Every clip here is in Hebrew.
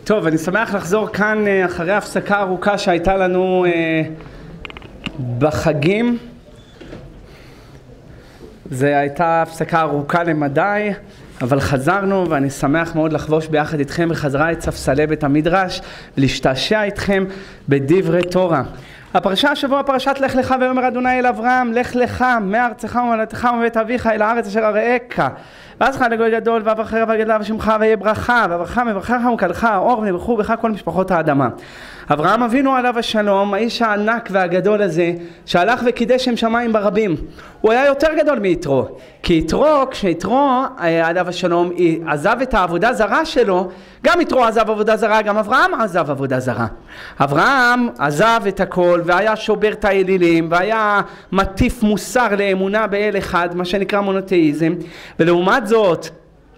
טוב, אני שמח לחזור כאן אחרי הפסקה ארוכה שהייתה לנו בחגים. זו הייתה הפסקה ארוכה למדי, אבל חזרנו ואני שמח מאוד לחבוש ביחד איתכם בחזרה את ספסלי בית המדרש, להשתעשע איתכם בדברי תורה. הפרשה השבוע פרשת לך לך ואומר אדוני אל אברהם, לך לך מארצך וממולדתך ומבית אביך אל הארץ אשר אראך, ואז לך לגוי גדול ואברכך וגדלה ושמך ויהיה ברכה, ואברכך מברכך ומקלך האור ונברכו בך כל משפחות האדמה. אברהם אבינו עליו השלום, האיש הענק והגדול הזה שהלך וקידש שם שמיים ברבים, הוא היה יותר גדול מיתרו, כי יתרו, כשיתרו עליו השלום עזב את העבודה זרה שלו, גם יתרו עזב עבודה זרה, גם אברהם עזב עבודה זרה. אברהם עזב את הכל והיה שובר את האלילים והיה מטיף מוסר לאמונה באל אחד, מה שנקרא מונותאיזם, ולעומת זאת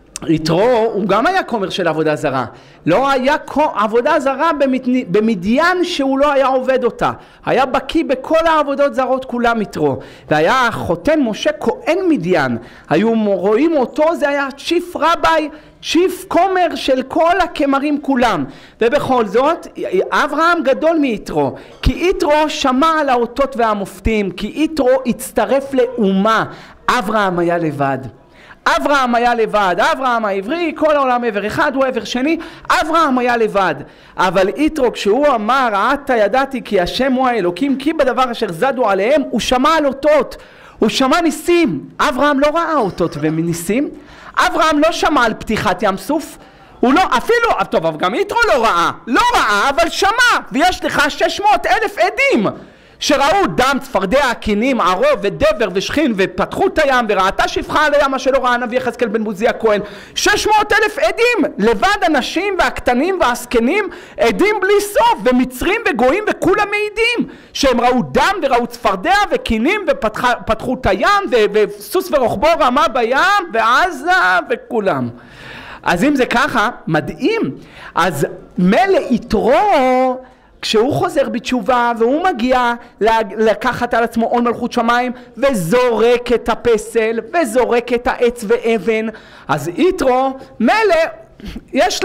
יתרו הוא גם היה כומר של עבודה זרה, לא היה עבודה זרה במדיין שהוא לא היה עובד אותה, היה בקיא בכל העבודות זרות כולם יתרו, והיה חותן משה כהן מדיין, היו רואים אותו, זה היה צ'יף רבי, צ'יף כומר של כל הכמרים כולם, ובכל זאת אברהם גדול מיתרו, כי יתרו שמע על האותות והמופתים, כי יתרו הצטרף לאומה, אברהם היה לבד. אברהם היה לבד, אברהם העברי, כל העולם עבר אחד, הוא עבר שני, אברהם היה לבד. אבל יתרו כשהוא אמר, עתה ידעתי כי השם הוא האלוקים, כי בדבר אשר זדו עליהם, הוא שמע על אותות, הוא שמע ניסים. אברהם לא ראה אותות וניסים, אברהם לא שמע על פתיחת ים סוף, הוא לא, אפילו, טוב, אבל גם יתרו לא ראה, אבל שמע, ויש לך 600,000 עדים. שראו דם, צפרדע, קינים, ערוב ודבר ושכין ופתחו את הים וראתה שפחה על הים, מה שלא ראה הנביא יחזקאל בן בוזי הכהן. 600,000 עדים, לבד הנשים והקטנים והזקנים עדים בלי סוף, ומצרים וגויים וכולם מעידים שהם ראו דם וראו צפרדע וקינים ופתחו את הים וסוס ורוחבו רמה בים ועזה וכולם. אז אם זה ככה, מדהים. אז מלא יתרו כשהוא חוזר בתשובה והוא מגיע לקחת על עצמו עול מלכות שמיים וזורק את הפסל וזורק את העץ ואבן, אז יתרו מלא יש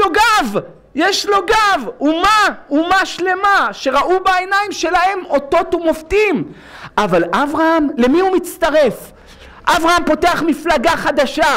לו גב, אומה שלמה שראו בעיניים שלהם אותות ומופתים. אבל אברהם, למי הוא מצטרף? אברהם פותח מפלגה חדשה.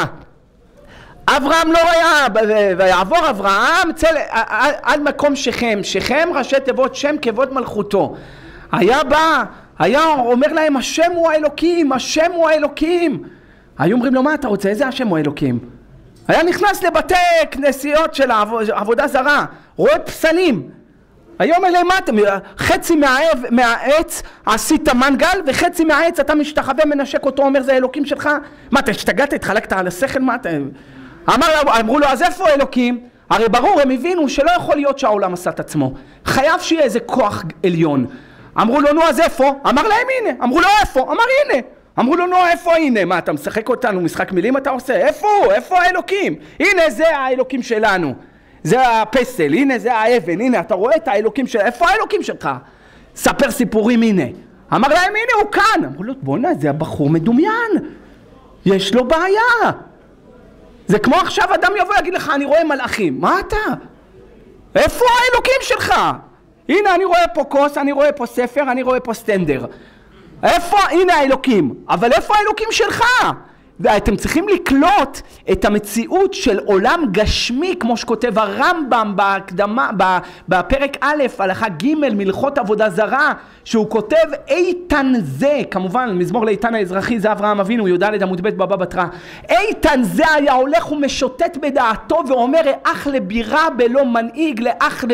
אברהם לא היה, ויעבור אברהם עד מקום שכם, שכם ראשי תיבות שם כבוד מלכותו. היה בא, היה אומר להם השם הוא האלוקים, השם הוא האלוקים. היו אומרים לו מה אתה רוצה, איזה השם הוא האלוקים? היה נכנס לבתי כנסיות של עבודה זרה, רואה פסלים. היה אומר להם מה אתם, חצי מהעץ עשית מנגל וחצי מהעץ אתה משתחווה מנשק אותו, אומר זה האלוקים שלך? מה אתה השתגעת, התחלקת על השכל, מה אתה... אמרו לו אז איפה אלוקים? הרי ברור הם הבינו שלא יכול להיות שהעולם עשה את עצמו, חייב שיהיה איזה כוח עליון. אמרו לו נו אז איפה? אמר להם הנה. אמרו לו איפה? אמר הנה. אמרו לו נו איפה הנה? מה אתה משחק אותנו משחק מילים אתה עושה? איפה האלוקים? הנה זה האלוקים שלנו, זה הפסל, הנה זה האבן, הנה אתה רואה את האלוקים שלנו, איפה האלוקים שלך? ספר סיפורים, הנה. אמר להם הנה הוא כאן. אמרו לו בוא'נה זה הבחור מדומיין, יש לו בעיה. זה כמו עכשיו אדם יבוא יגיד לך אני רואה מלאכים, מה אתה? איפה האלוקים שלך? הנה אני רואה פה כוס, אני רואה פה ספר, אני רואה פה סטנדר. איפה? הנה האלוקים, אבל איפה האלוקים שלך? ואתם צריכים לקלוט את המציאות של עולם גשמי כמו שכותב הרמב"ם בהקדמה, בפרק א' הלכה ג' מלכות עבודה זרה, שהוא כותב איתן זה, כמובן מזמור לאיתן האזרחי זה אברהם אבינו י"ד עמוד ב' בבא בתרא, איתן זה היה הולך ומשוטט בדעתו ואומר אך לבירה בלא מנהיג, לאח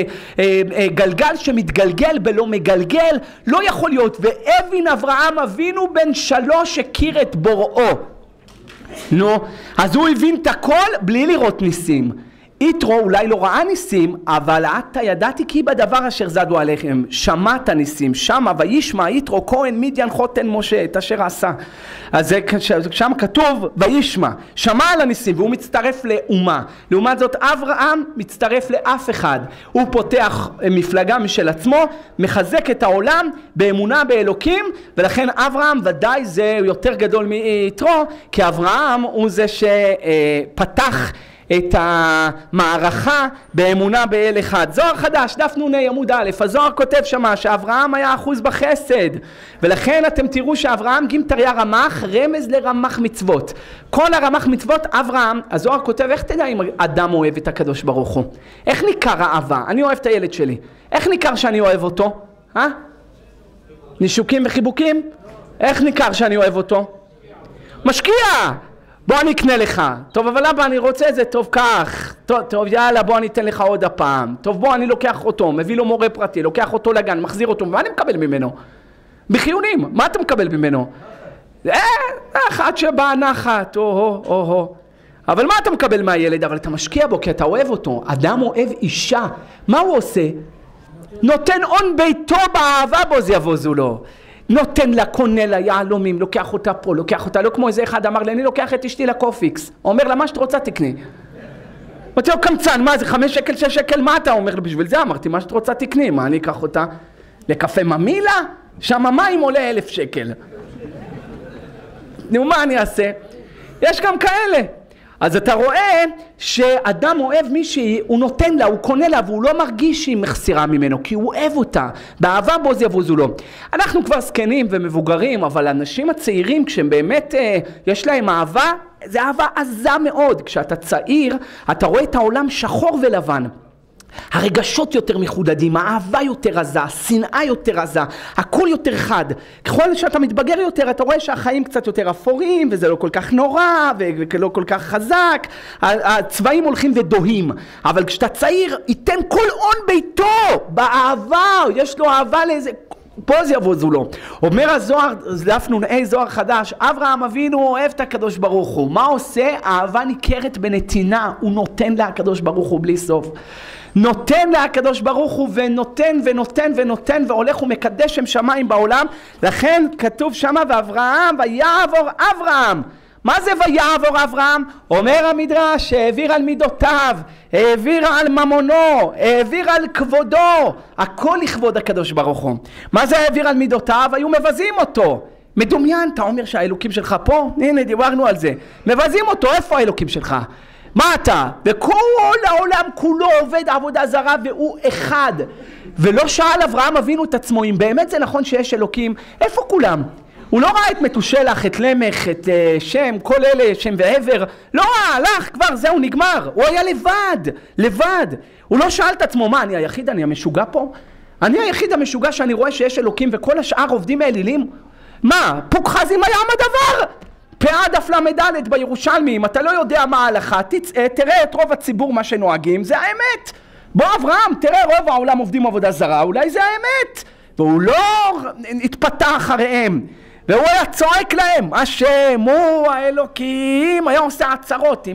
לגלגל שמתגלגל בלא מגלגל, לא יכול להיות. והבין אברהם אבינו בן 3 הכיר את בוראו. נו, אז הוא הבין את הכל בלי לראות ניסים. יתרו אולי לא ראה ניסים, אבל עתה ידעתי כי בדבר אשר זדו עליכם, שמעת ניסים, שמה וישמע יתרו כהן מדיין חותן משה את אשר עשה. אז שם כתוב וישמע, שמע על הניסים והוא מצטרף לאומה. לעומת זאת אברהם מצטרף לאף אחד, הוא פותח מפלגה משל עצמו, מחזק את העולם באמונה באלוקים, ולכן אברהם ודאי זה יותר גדול מיתרו, כי אברהם הוא זה שפתח את המערכה באמונה באל אחד. זוהר חדש, דף נ עמוד א', הזוהר כותב שמה שאברהם היה אחוז בחסד, ולכן אתם תראו שאברהם קים תריה רמ"ח, רמז לרמ"ח מצוות. כל הרמ"ח מצוות אברהם, הזוהר כותב, איך תדע אם אדם אוהב את הקדוש ברוך הוא? איך ניכר האהבה? אני אוהב את הילד שלי, איך ניכר שאני אוהב אותו? נישוקים וחיבוקים? איך ניכר שאני אוהב אותו? משקיע! בוא אני אקנה לך. טוב, אבל אבא, אני רוצה את זה, טוב, כך. טוב, יאללה, בוא אני אתן לך עוד הפעם. טוב, בוא, אני לוקח אותו, מביא לו מורה פרטי, לוקח אותו לגן, מחזיר אותו. מה אני מקבל ממנו? בחיונים, מה אתה מקבל ממנו? אחת שבאה נחת, אבל מה אתה מקבל מהילד? אבל אתה משקיע בו, כי אתה אוהב אותו. אדם אוהב אישה. מה הוא עושה? נותן און ביתו באהבה בו זה יבוזו לו. נותן לה, קונה לה, יעלומים, לוקח אותה פה, לוקח אותה, לא כמו איזה אחד אמר לי, אני לוקח את אשתי לקופיקס. אומר לה, מה שאת רוצה תקני. אמרתי לו, קמצן, מה זה 5 שקל, 6 שקל, מה אתה אומר? בשביל זה אמרתי, מה שאת רוצה תקני, מה אני אקח אותה? לקפה ממילה? שם המים עולה 1,000 שקל. נו, מה אני אעשה? יש גם כאלה. אז אתה רואה שאדם אוהב מישהי, הוא נותן לה, הוא קונה לה, והוא לא מרגיש שהיא מחסירה ממנו, כי הוא אוהב אותה. באהבה בו זה יבוזו לו. אנחנו כבר זקנים ומבוגרים, אבל האנשים הצעירים, כשהם באמת יש להם אהבה, זה אהבה עזה מאוד. כשאתה צעיר, אתה רואה את העולם שחור ולבן. הרגשות יותר מחודדים, האהבה יותר עזה, השנאה יותר עזה, הכל יותר חד. ככל שאתה מתבגר יותר, אתה רואה שהחיים קצת יותר אפורים, וזה לא כל כך נורא, ולא כל כך חזק, הצבעים הולכים ודוהים. אבל כשאתה צעיר, ייתן כל און ביתו, באהבה, יש לו אהבה לאיזה... פה זה יבוזו לו. אומר הזוהר, דף נ זוהר חדש, אברהם אבינו אוהב את הקדוש ברוך הוא. מה עושה? אהבה ניכרת בנתינה, הוא נותן לה הקדוש ברוך הוא בלי סוף. נותן לה הקדוש ברוך הוא ונותן ונותן ונותן והולך ומקדש שם שמיים בעולם. לכן כתוב שמה ואברהם ויעבור אברהם. מה זה ויעבור אברהם? אומר המדרש, העביר על מידותיו, העביר על ממונו, העביר על כבודו, הכל לכבוד הקדוש ברוך הוא. מה זה העביר על מידותיו? היו מבזים אותו. מדומיין, אתה אומר שהאלוקים שלך פה? הנה דיברנו על זה. מבזים אותו, איפה האלוקים שלך? מה אתה? וכל העולם כולו עובד עבודה זרה והוא אחד. ולא שאל אברהם אבינו את עצמו, אם באמת זה נכון שיש אלוקים, איפה כולם? הוא לא ראה את מתושלח, את למך, את שם, כל אלה, שם ועבר. לא ראה, הלך, כבר, זהו, נגמר. הוא היה לבד. הוא לא שאל את עצמו, מה, אני היחיד, אני המשוגע פה? אני היחיד המשוגע שאני רואה שיש אלוקים וכל השאר עובדים מאלילים? מה, פוקחזים היה הדבר? פאה דף למדלת בירושלמי, אם אתה לא יודע מה ההלכה, תראה את רוב הציבור מה שנוהגים, זה האמת. בוא אברהם, תראה רוב העולם עובדים עבודה זרה, אולי זה האמת. והוא לא התפתח אחריהם. והוא היה צועק להם, השם הוא האלוקים, היה עושה עצרות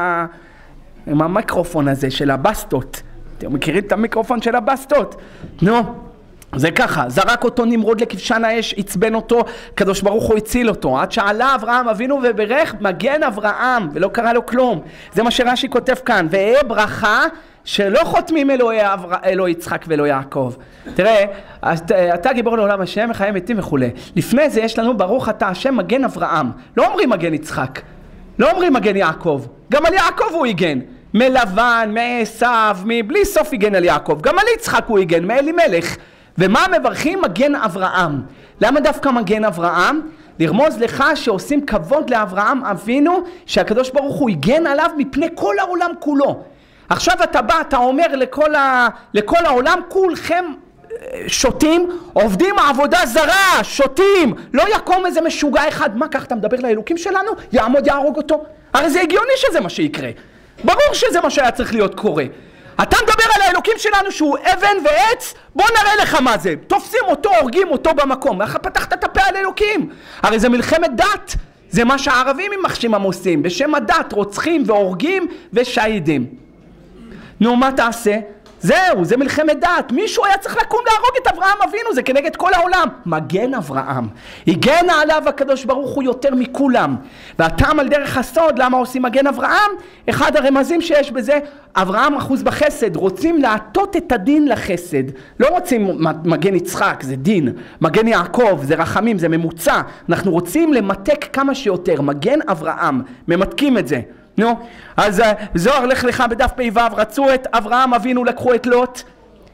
עם המיקרופון הזה של הבסטות. אתם מכירים את המיקרופון של הבסטות? נו, זה ככה, זרק אותו נמרוד לכבשן האש, עצבן אותו, קדוש ברוך הוא הציל אותו, עד שעלה אברהם אבינו וברך מגן אברהם, ולא קרה לו כלום. זה מה שרש"י כותב כאן, ואהיה ברכה שלא חותמים אלוהי יצחק ואלוהי יעקב. תראה, אתה גיבור לעולם השם, מחיים מתים וכו'. לפני זה יש לנו ברוך אתה השם מגן אברהם. לא אומרים מגן יצחק, לא אומרים מגן יעקב. גם על יעקב הוא יגן. מלבן, מעשיו, מבלי סוף יגן על יעקב. גם על יצחק הוא יגן, מאלימלך. ומה מברכים? מגן אברהם. למה דווקא מגן אברהם? לרמוז לך שעושים כבוד לאברהם אבינו, שהקדוש ברוך הוא יגן עליו מפני כל העולם כולו. עכשיו אתה בא, אתה אומר לכל העולם, כולכם שותים, עובדים עבודה זרה, שותים, לא יקום איזה משוגע אחד. מה, כך אתה מדבר לאלוקים שלנו? יעמוד יהרוג אותו? הרי זה הגיוני שזה מה שיקרה. ברור שזה מה שהיה צריך להיות קורה. אתה מדבר על האלוקים שלנו שהוא אבן ועץ, בוא נראה לך מה זה. תופסים אותו, הורגים אותו במקום. איך פתחת את הפה על אלוקים? הרי זה מלחמת דת. זה מה שהערבים עם מחשימם עושים. בשם הדת רוצחים והורגים ושהידים. נו, מה תעשה? זהו, זה מלחמת דת. מישהו היה צריך לקום להרוג את אברהם אבינו, זה כנגד כל העולם. מגן אברהם. הגן עליו הקדוש ברוך הוא יותר מכולם. והטעם על דרך הסוד, למה עושים מגן אברהם? אחד הרמזים שיש בזה, אברהם אחוז בחסד. רוצים להטות את הדין לחסד. לא רוצים מגן יצחק, זה דין. מגן יעקב, זה רחמים, זה ממוצע. אנחנו רוצים למתק כמה שיותר. מגן אברהם, ממתקים את זה. נו, אז זוהר לך לך בדף פ"ו, רצו את אברהם אבינו, לקחו את לוט,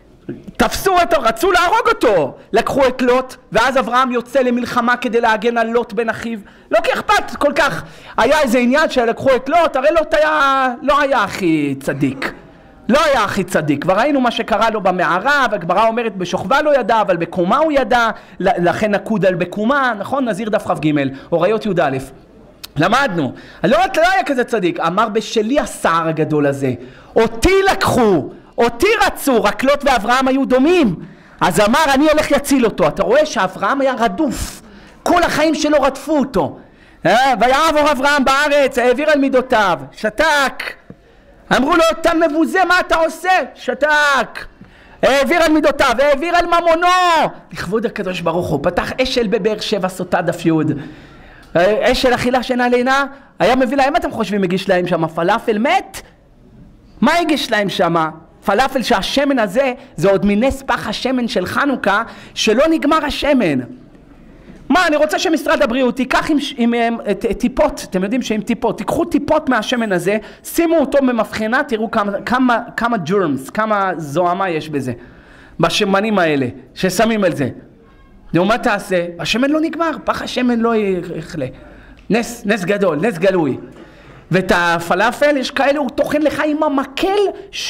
תפסו אותו, רצו להרוג אותו, לקחו את לוט, ואז אברהם יוצא למלחמה כדי להגן על לוט בן אחיו. לא כי אכפת כל כך, היה איזה עניין שלקחו את לוט, הרי לוט לא היה הכי צדיק. לא היה הכי צדיק, כבר ראינו מה שקרה לו במערה, והגמרא אומרת בשוכבה לא ידע, אבל בקומה הוא ידע, לכן נקוד על בקומה, נכון? נזיר דף כ"ג, הוריות י"א. למדנו, לא היה כזה צדיק, אמר בשלי הסער הגדול הזה, אותי לקחו, אותי רצו, רק לוט ואברהם היו דומים, אז אמר אני הולך יציל אותו. אתה רואה שאברהם היה רדוף, כל החיים שלו רדפו אותו, ויעבור אברהם בארץ, העביר על מידותיו, שתק, אמרו לו אתה מבוזה, מה אתה עושה? שתק, העביר על מידותיו, העביר על ממונו, לכבוד הקדוש ברוך הוא, פתח אשל בבאר שבע סוטה דף י', אשל אכילה שינה לינה, היה מביא להם, אתם חושבים הגיש להם שם פלאפל מת? מה הגיש להם שם? פלאפל שהשמן הזה זה עוד מנס פח השמן של חנוכה שלא נגמר השמן. מה, אני רוצה שמשרד הבריאות ייקח עם טיפות, אתם יודעים שעם טיפות, תיקחו טיפות מהשמן הזה, שימו אותו במבחנה, תראו כמה ג'רמס, כמה זוהמה יש בזה, בשמנים האלה ששמים על זה. נו, מה תעשה? השמן לא נגמר, פח השמן לא יכלה. נס גדול, נס גלוי. ואת הפלאפל יש כאלה, הוא תוכן לך עם המקל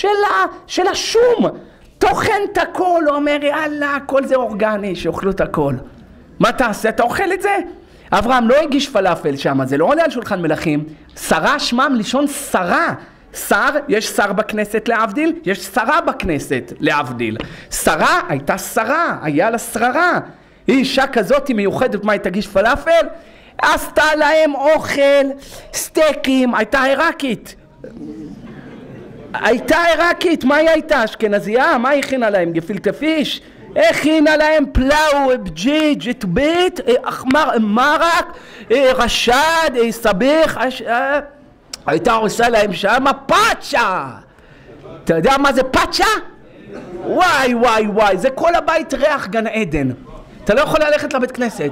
של השום. תוכן את הכל, הוא אומר, יאללה, הכל זה אורגני, שאוכלו את הכל. מה תעשה? אתה אוכל את זה? אברהם לא הגיש פלאפל שם, זה לא עולה על שולחן מלכים. שרה שמם לישון שרה. שר, יש שר בכנסת להבדיל, יש שרה בכנסת להבדיל. שרה הייתה שרה, היה לה שררה. היא אישה כזאת מיוחדת, מה היא תגיש פלאפל? עשתה להם אוכל, סטייקים, הייתה עיראקית. הייתה עיראקית, מה היא הייתה? אשכנזייה? מה היא הכינה להם? גפילטע פיש? הכינה להם פלאו, בג'יג', טבית, מרק, רשד, סביח, הייתה עושה להם שם פאצ'ה. אתה יודע מה זה פאצ'ה? וואי וואי וואי, זה כל הבית ריח גן עדן. אתה לא יכול ללכת לבית כנסת.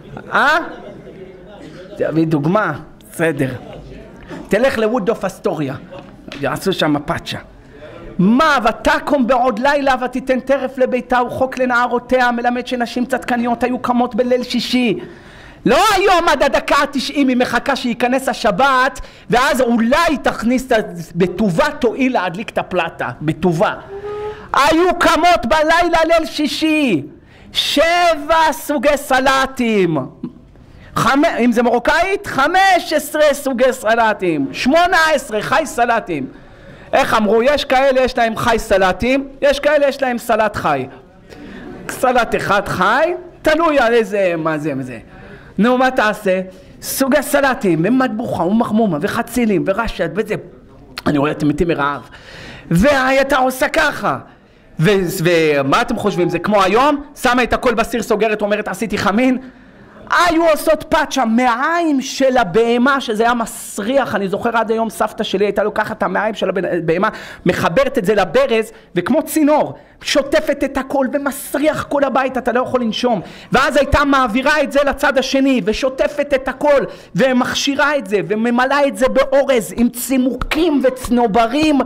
תביא דוגמה, בסדר. תלך לוודוף אסטוריה, יעשו שם פאצ'ה. מה, ותקום בעוד לילה ותיתן טרף לביתה וחוק לנערותיה, מלמד שנשים צדקניות היו קמות בליל שישי. לא היום עד הדקה ה-90 היא מחכה שייכנס השבת, ואז אולי תכניס בטובה, תועיל להדליק את הפלטה, בטובה. היו קמות בלילה ליל שישי, 7 סוגי סלטים. אם זה מרוקאית, 15 סוגי סלטים, 18 חי סלטים. איך אמרו? יש כאלה יש להם חי סלטים, יש כאלה יש להם סלט חי. סלט אחד חי, תלוי על איזה, מה זה וזה. נו, מה תעשה? סוגי סלטים, ומטבוחה, ומחמומה, וחצילים, ורשת, וזה. אני רואה, אתם מתים מרעב. והייתה עושה ככה. ומה אתם חושבים? זה כמו היום? שמה את הכל בסיר, סוגרת, אומרת, עשיתי חמין. היו עושות פאצ'ה מהעיים של הבהמה, שזה היה מסריח. אני זוכר עד היום סבתא שלי הייתה לוקחת את המעיים של הבהמה, מחברת את זה לברז, וכמו צינור, שוטפת את הכל ומסריח כל הבית, אתה לא יכול לנשום. ואז הייתה מעבירה את זה לצד השני, ושוטפת את הכל, ומכשירה את זה, וממלאה את זה באורז, עם צימוקים וצנוברים,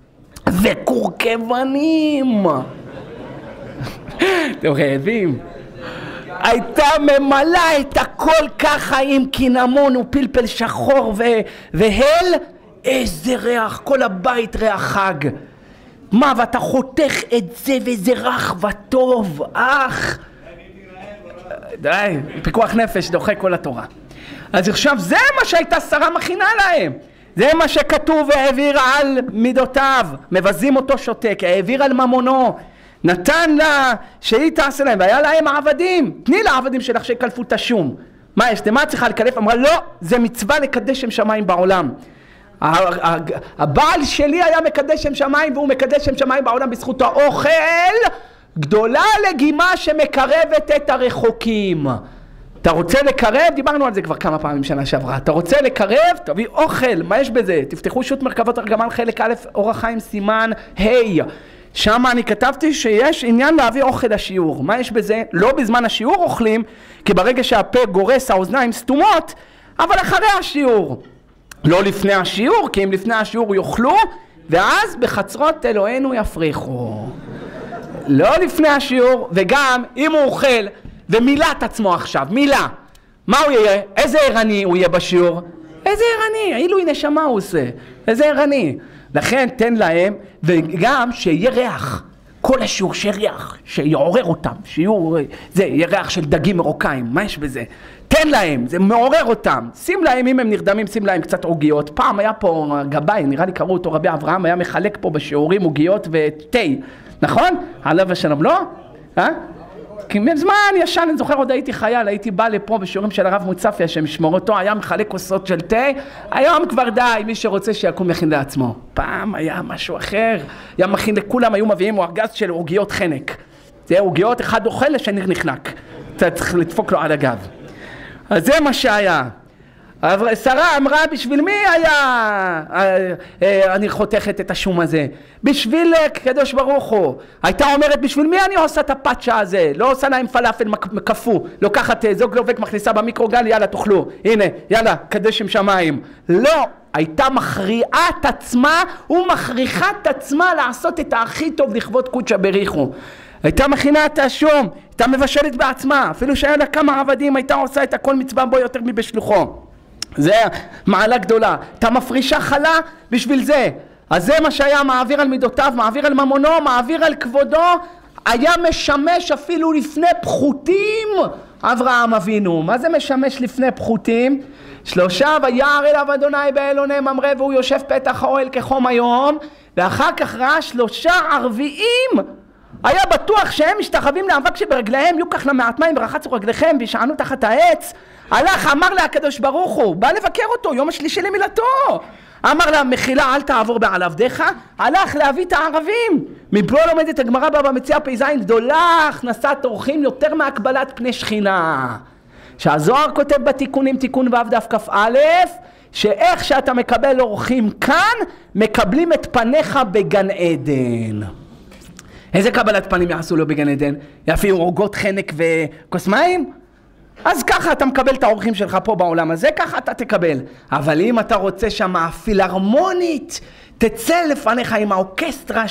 וקורקבנים. אתם רעבים? הייתה ממלאה את הכל ככה עם קינמון ופלפל שחור והל, איזה ריח, כל הבית ריח חג. מה, ואתה חותך את זה וזה רך וטוב, אך. די, פיקוח נפש דוחה כל התורה. אז עכשיו זה מה שהייתה שרה מכינה להם. זה מה שכתוב, העביר על מידותיו, מבזים אותו שותק, העביר על ממונו. נתן לה שהיא תעשה להם, והיה להם עבדים. תני לעבדים שלך שיקלפו את השום. מה יש? מה צריכה לקלף? אמרה לא, זה מצווה לקדש שם שמיים בעולם. הבעל שלי היה מקדש שם שמיים, והוא מקדש שם שמיים בעולם בזכות האוכל. גדולה לגימה שמקרבת את הרחוקים. אתה רוצה לקרב? דיברנו על זה כבר כמה פעמים שנה שעברה. אתה רוצה לקרב? תביא אוכל. מה יש בזה? תפתחו שו"ת מרכבות ארגמן חלק א' אורח חיים סימן ה'. שם אני כתבתי שיש עניין להביא אוכל לשיעור. מה יש בזה? לא בזמן השיעור אוכלים, כי ברגע שהפה גורס האוזניים סתומות, אבל אחרי השיעור. לא לפני השיעור, כי אם לפני השיעור יאכלו, ואז בחצרות אלוהינו יפריחו. לא לפני השיעור, וגם אם הוא אוכל ומילא את עצמו עכשיו, מילה, מה הוא יהיה? איזה ערני הוא יהיה בשיעור? איזה ערני, אילוי נשמה הוא עושה, איזה ערני. לכן תן להם, וגם שיהיה ריח, כל השיעור שיהיה ריח, שיעורר אותם, זה יהיה ריח של דגים מרוקאים, מה יש בזה? תן להם, זה מעורר אותם, שים להם, אם הם נרדמים, שים להם קצת עוגיות. פעם היה פה גבאי, נראה לי קראו אותו רבי אברהם, היה מחלק פה בשיעורים עוגיות ותה, נכון? עליו השלום, לא? כי מזמן ישן, אני זוכר, עוד הייתי חייל, הייתי בא לפה בשיעורים של הרב מוצפיה שמשמור אותו, היה מחלק כוסות של תה, היום כבר די, מי שרוצה שיקום יכין לעצמו. פעם היה משהו אחר, היה מכין לכולם, היו מביאים ארגז של עוגיות חנק. זה עוגיות, אחד אוכל, השני נחנק. אתה צריך לדפוק לו על הגב. אז זה מה שהיה. שרה אמרה, בשביל מי היה אני חותכת את השום הזה? בשביל קדוש ברוך הוא. הייתה אומרת, בשביל מי אני עושה את הפאצ'ה הזה? לא עושה להם פלאפל מקפוא, לוקחת זוג לובק, מכניסה במיקרוגל, יאללה תאכלו, הנה, יאללה, קדש עם שמיים. לא, הייתה מכריעה את עצמה ומכריחה את עצמה לעשות את הכי טוב לכבוד קודשא בריחו. הייתה מכינה את השום, הייתה מבשלת בעצמה, אפילו שהיה לה כמה עבדים, הייתה עושה את הכל מצווה בו יותר מבשלוחו. זה מעלה גדולה. אתה מפרישה חלה בשביל זה. אז זה מה שהיה מעביר על מידותיו, מעביר על ממונו, מעביר על כבודו, היה משמש אפילו לפני פחותים אברהם אבינו. מה זה משמש לפני פחותים? 3 וירא אליו אדוני באלוני ממרא, והוא יושב פתח האוהל כחום היום, ואחר כך ראה 3 ערביים. היה בטוח שהם משתחווים לאבק שברגליהם, יוקח למעט מים ורחצו רגליכם וישענו תחת העץ. הלך, אמר לה הקדוש ברוך הוא, בא לבקר אותו, יום השלישי למילתו. אמר לה, מחילה, אל תעבור בעל עבדיך. הלך להביא את הערבים. מבוא לומדת הגמרא בבא מציעא פ"ז, גדולה הכנסת אורחים יותר מהקבלת פני שכינה. שהזוהר כותב בתיקונים, תיקון ו' דף כ"א, שאיך שאתה מקבל אורחים כאן, מקבלים את פניך בגן עדן. איזה קבלת פנים יעשו לו בגן עדן? יפיעו עוגות חנק וכוס מים? אז ככה אתה מקבל את האורחים שלך פה בעולם הזה, ככה אתה תקבל. אבל אם אתה רוצה שמה פילהרמונית, תצא לפניך עם האורקסטרה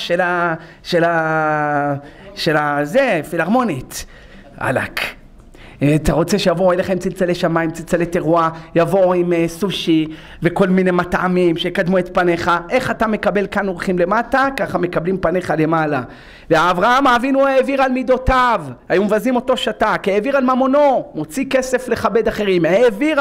של זה, פילהרמונית. עלק. אתה רוצה שיבואו אליך עם צלצלי שמיים, צלצלי תרועה, יבואו עם סושי וכל מיני מטעמים שיקדמו את פניך. איך אתה מקבל כאן אורחים למטה? ככה מקבלים פניך למעלה. ואברהם אבינו העביר על מידותיו, היו מבזים אותו שתק, העביר על ממונו, מוציא כסף לכבד אחרים, העביר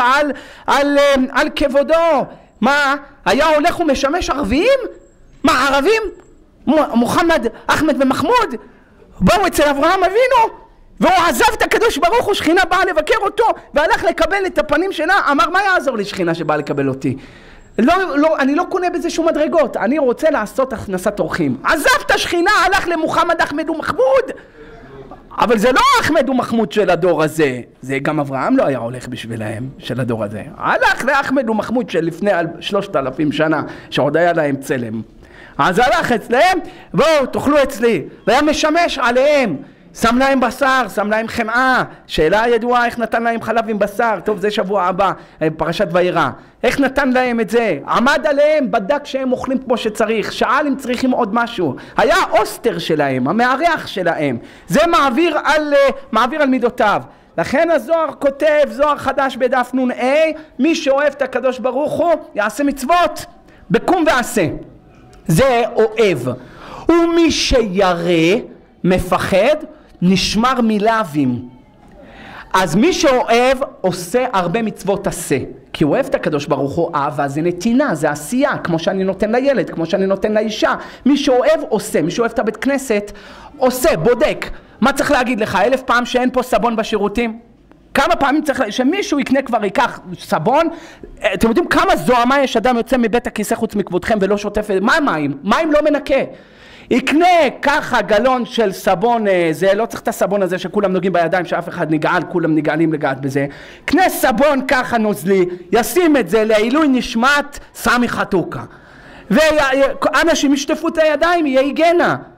על כבודו. מה? היה הולך ומשמש ערבים? מה, ערבים? מוחמד, אחמד ומחמוד? באו אצל אברהם אבינו? והוא עזב את הקדוש ברוך הוא, שכינה באה לבקר אותו, והלך לקבל את הפנים שלה, אמר, מה יעזור לי שכינה שבאה לקבל אותי? לא, אני לא קונה בזה שום מדרגות, אני רוצה לעשות הכנסת אורחים. עזב את השכינה, הלך למוחמד, אחמד ומחמוד. אבל זה לא אחמד ומחמוד של הדור הזה, זה גם אברהם לא היה הולך בשבילהם, של הדור הזה. הלך לאחמד ומחמוד של לפני 3,000 שנה, שעוד היה להם צלם. אז הלך אצלהם, בואו, תאכלו אצלי, והיה משמש עליהם. שם להם בשר, שם להם חמאה. שאלה ידועה, איך נתן להם חלב עם בשר? טוב, זה שבוע הבא, פרשת וירא. איך נתן להם את זה? עמד עליהם, בדק שהם אוכלים כמו שצריך, שאל אם צריכים עוד משהו. היה אוסטר שלהם, המארח שלהם. זה מעביר על מידותיו. לכן הזוהר כותב, זוהר חדש בדף נ"א, מי שאוהב את הקדוש ברוך הוא, יעשה מצוות, בקום ועשה. זה אוהב. ומי שירא, מפחד, נשמר מלאווים. אז מי שאוהב עושה הרבה מצוות עשה, כי הוא אוהב את הקדוש ברוך הוא. אהבה זה נתינה, זה עשייה, כמו שאני נותן לילד, כמו שאני נותן לאישה. מי שאוהב עושה, מי שאוהב את הבית כנסת עושה, בודק. מה צריך להגיד לך? 1000 פעם שאין פה סבון בשירותים? כמה פעמים צריך שמישהו יקנה כבר ייקח סבון? אתם יודעים כמה זוהמה יש אדם יוצא מבית הכיסא חוץ מכבודכם ולא שוטף? מה מים? מים לא מנקה. יקנה ככה גלון של סבון, זה לא צריך את הסבון הזה שכולם נוגעים בידיים, שאף אחד נגעל, כולם נגעלים לגעת בזה. קנה סבון ככה נוזלי, ישים את זה לעילוי נשמת סמי חתוקה. ואנשים ישטפו את הידיים, יהיה היגנה.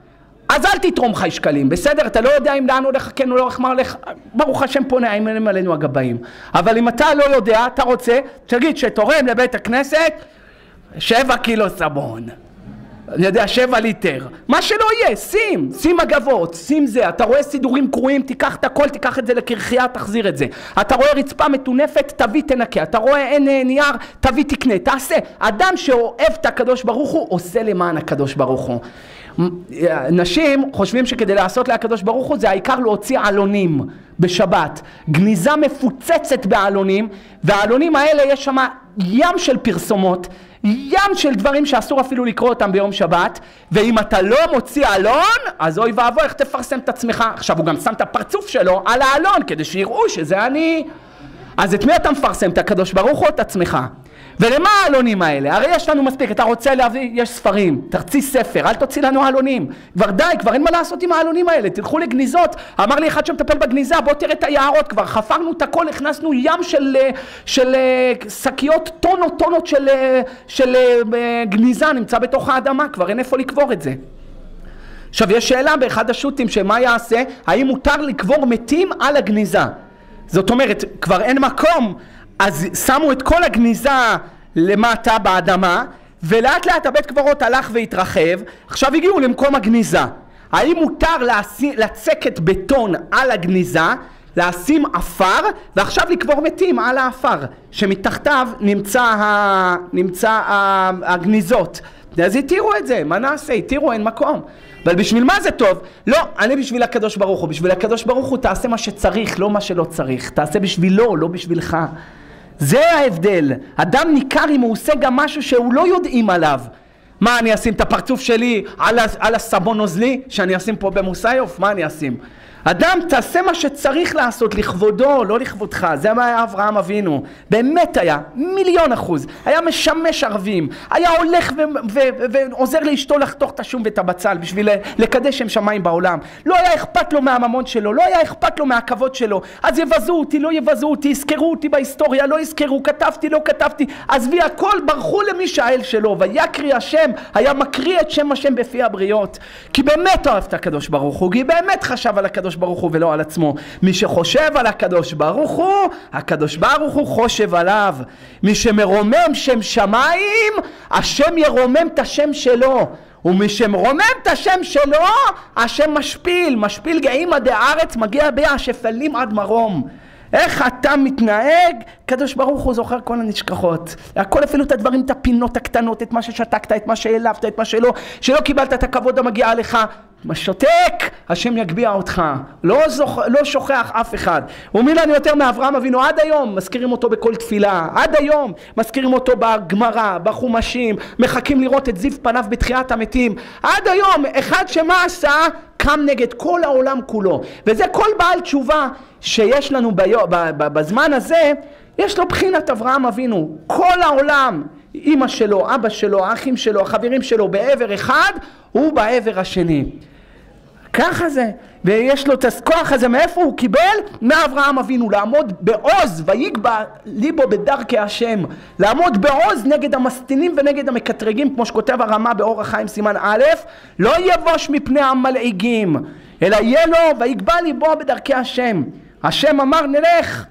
אז אל תתרום חי שקלים, בסדר? אתה לא יודע אם לאן הולך, כן או לא הולך, מה הולך, ברוך השם פונה, האם עלינו הגבאים. אבל אם אתה לא יודע, אתה רוצה, תגיד שתורם לבית הכנסת 7 קילו סבון. אני יודע, 7 ליטר. מה שלא יהיה, שים אגבות, שים זה. אתה רואה סידורים קרועים, תיקח את הכל, תיקח את זה לקרחייה, תחזיר את זה. אתה רואה רצפה מטונפת, תביא תנקה. אתה רואה אין נייר, תביא תקנה. תעשה. אדם שאוהב את הקדוש ברוך הוא, עושה למען הקדוש ברוך הוא. נשים חושבים שכדי לעשות להקדוש ברוך הוא זה העיקר להוציא עלונים בשבת, גניזה מפוצצת בעלונים, והעלונים האלה יש שם ים של פרסומות, ים של דברים שאסור אפילו לקרוא אותם ביום שבת, ואם אתה לא מוציא עלון אז אוי ואבוי איך תפרסם את עצמך. עכשיו הוא גם שם את הפרצוף שלו על העלון כדי שיראו שזה אני. אז את מי אתה מפרסם? את הקדוש ברוך הוא או את עצמך? ולמה העלונים האלה? הרי יש לנו מספיק, אתה רוצה להביא, יש ספרים, תרצי ספר, אל תוציא לנו העלונים. כבר די, כבר אין מה לעשות עם העלונים האלה, תלכו לגניזות. אמר לי אחד שמטפל בגניזה, בוא תראה את היערות, כבר חפרנו את הכל, הכנסנו ים של שקיות, טונות של גניזה, נמצא בתוך האדמה, כבר אין איפה לקבור את זה. עכשיו יש שאלה באחד השוטים שמה יעשה, האם מותר לקבור מתים על הגניזה? זאת אומרת, כבר אין מקום, אז שמו את כל הגניזה למטה באדמה, ולאט לאט הבית קברות הלך והתרחב, עכשיו הגיעו למקום הגניזה. האם מותר לצקת בטון על הגניזה, לשים אפר, ועכשיו לקבור מתים על האפר, שמתחתיו נמצא הגניזות. אז התירו את זה, מה נעשה? התירו, אין מקום. אבל בשביל מה זה טוב? לא, אני בשביל הקדוש ברוך הוא. בשביל הקדוש ברוך הוא תעשה מה שצריך, לא מה שלא צריך. תעשה בשבילו, לא בשבילך. זה ההבדל. אדם ניכר אם הוא עושה גם משהו שהוא לא יודעים עליו. מה אני אשים את הפרצוף שלי על הסבון נוזלי שאני אשים פה במוסיוף? מה אני אשים? אדם תעשה מה שצריך לעשות לכבודו, לא לכבודך. זה מה היה אברהם אבינו. באמת היה, 1,000,000%. היה משמש ערבים. היה הולך ועוזר לאשתו לחתוך את השום ואת הבצל בשביל לקדש שם שמיים בעולם. לא היה אכפת לו מהממון שלו, לא היה אכפת לו מהכבוד שלו. אז יבזו אותי, לא יבזו אותי, יזכרו אותי בהיסטוריה, לא יזכרו, כתבתי, לא כתבתי. עזבי הכל, ברחו למי שהאל שלו. ויקריא השם, היה מקריא את שם השם בפי הבריות. כי באמת אוהב את הקדוש ברוך הוא, כי באמת חשב על הקדוש ברוך הוא ולא על עצמו. מי שחושב על הקדוש ברוך הוא, הקדוש ברוך הוא חושב עליו. מי שמרומם שם שמיים, השם ירומם את השם שלו. ומי שמרומם את השם שלו, השם משפיל גאים עד הארץ, מגיע בי השפלים עד מרום. איך אתה מתנהג? קדוש ברוך הוא זוכר כל הנשכחות. הכל אפילו את הדברים, את הפינות הקטנות, את מה ששתקת, את מה שהעלבת, את מה שלא קיבלת את הכבוד המגיע לך. מה שותק, השם יגביע אותך. לא שוכח אף אחד. ומי לנו יותר מאברהם אבינו, עד היום מזכירים אותו בכל תפילה. עד היום מזכירים אותו בגמרא, בחומשים, מחכים לראות את זיו פניו בתחיית המתים. עד היום, אחד שמה עשה, קם נגד כל העולם כולו. וזה כל בעל תשובה שיש לנו בזמן הזה, יש לו בחינת אברהם אבינו. כל העולם, אמא שלו, אבא שלו, האחים שלו, החברים שלו, בעבר אחד, הוא בעבר השני. ככה זה, ויש לו את הכוח הזה, מאיפה הוא קיבל? מאברהם אבינו, לעמוד בעוז, ויגבה ליבו בדרכי השם, לעמוד בעוז נגד המסטינים ונגד המקטרגים, כמו שכותב הרמה באור החיים סימן א', לא יבוש מפני המלעיגים, אלא יהיה לו ויגבה ליבו בדרכי השם. השם אמר נלך,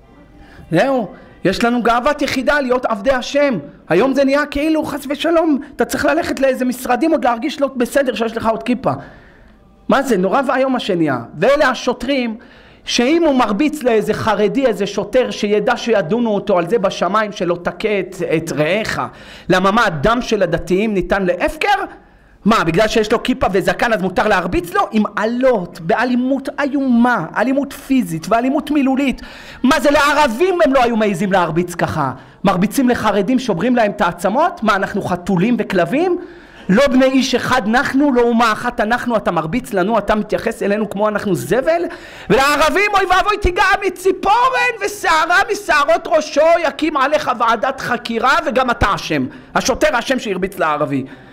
זהו, יש לנו גאוות יחידה להיות עבדי השם. היום זה נהיה כאילו חס ושלום, אתה צריך ללכת לאיזה משרדים עוד להרגיש לא בסדר שיש לך עוד כיפה. מה זה? נורא והיום השנייה. ואלה השוטרים שאם הוא מרביץ לאיזה חרדי, איזה שוטר, שידע שידונו אותו על זה בשמיים שלא תכה את רעיך. למה מה? הדם של הדתיים ניתן להפקר? מה, בגלל שיש לו כיפה וזקן אז מותר להרביץ לו? עם עלות, באלימות איומה, אלימות פיזית ואלימות מילולית. מה זה, לערבים הם לא היו מעיזים להרביץ ככה. מרביצים לחרדים, שוברים להם את העצמות? מה, אנחנו חתולים וכלבים? לא בני איש אחד אנחנו, לא אומה אחת אנחנו, אתה מרביץ לנו, אתה מתייחס אלינו כמו אנחנו זבל? ולערבים אוי ואבוי תיגע מציפורן ושערה משערות ראשו, יקים עליך ועדת חקירה וגם אתה אשם. השוטר אשם שהרביץ לערבי.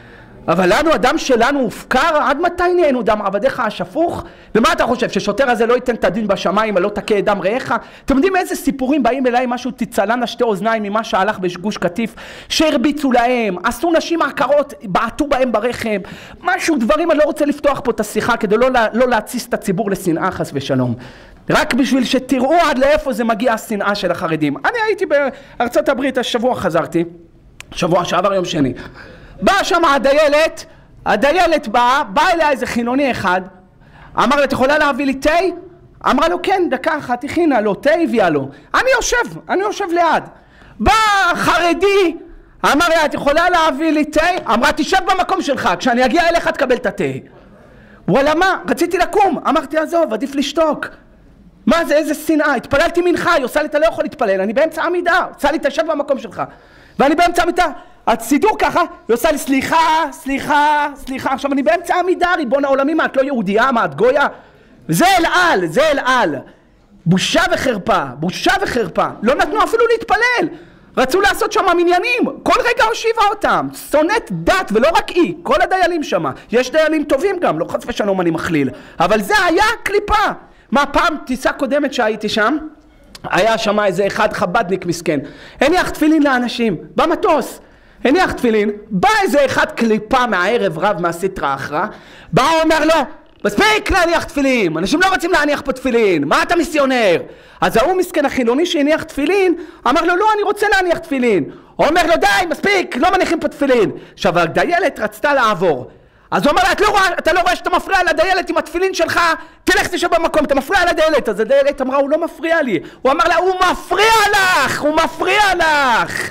אבל לנו, הדם שלנו הופקר, עד מתי נהיינו דם עבדיך השפוך? ומה אתה חושב, ששוטר הזה לא ייתן את הדין בשמיים ולא תכה דם רעך? אתם יודעים איזה סיפורים באים אליי, משהו תצלנה שתי אוזניים ממה שהלך בגוש קטיף, שהרביצו להם, עשו נשים עקרות, בעטו בהם ברחם, משהו, דברים, אני לא רוצה לפתוח פה את השיחה כדי לא להציס את הציבור לשנאה חס ושלום. רק בשביל שתראו עד לאיפה זה מגיע השנאה של החרדים. אני הייתי בארצות הברית, השבוע חזרתי, שבוע שעבר יום שני. באה שם הדיילת באה אליה איזה חילוני אחד, אמר לה, את יכולה להביא לי תה? אמרה לו, כן, דקה אחת, הכינה לו, תה הביאה לו. אני יושב ליד. בא חרדי, אמר לה, את יכולה להביא לי תה? אמרה, תשב במקום שלך, כשאני אגיע אליך תקבל את התה. וואלה מה? רציתי לקום, אמרתי, עזוב, עדיף לשתוק. מה זה, איזה שנאה? התפללתי מנחה, היא עושה לי, אתה לא יכול להתפלל, אני באמצע עמידה, עושה לי, תשב במקום שלך. ואני באמצע עמידה, הסידור ככה, היא עושה לי, סליחה, עכשיו אני באמצע עמידה, ריבון העולמי, מה, את לא יהודייה, מה, את גויה? זה אל על. בושה וחרפה, לא נתנו אפילו להתפלל. רצו לעשות שם מניינים, כל רגע הושיבה אותם, שונאת דת, ולא רק היא, כל הדיילים שם. יש דיילים טובים גם, לא חס ושלום אני מכליל, אבל זה היה קליפה. מה, פעם טיסה קודמת שהייתי שם, היה שם איזה אחד חבדניק מסכן, הניח תפילין לאנשים, במטוס, הניח תפילין, בא איזה אחד קליפה מהערב רב מהסטרה אחרא, בא אומר לו, מספיק להניח תפילין, אנשים לא רוצים להניח פה תפילין, מה אתה מיסיונר? אז ההוא מסכן החילוני שהניח תפילין, אמר לו, לא, אני רוצה להניח תפילין. הוא אומר לו, די, מספיק, לא מניחים פה תפילין. עכשיו, הדיילת רצתה לעבור. אז הוא אומר לה, אתה לא רואה שאתה מפריע לדיילת עם התפילין שלך? תלך תשב במקום, אתה מפריע לדיילת. אז הדיילת אמרה, הוא לא מפריע לי. הוא אמר לה, הוא מפריע לך.